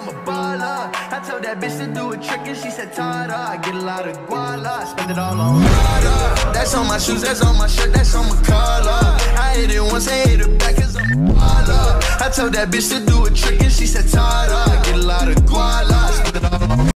I'm a baller. I told that bitch to do a trick and she said tada. I get a lot of guala, I spend it all on water. That's on my shoes, that's on my shirt, that's on my collar. I hit it once, I hit it back cause I'm a baller. I told that bitch to do a trick and she said tada. I get a lot of guala, I spend it all on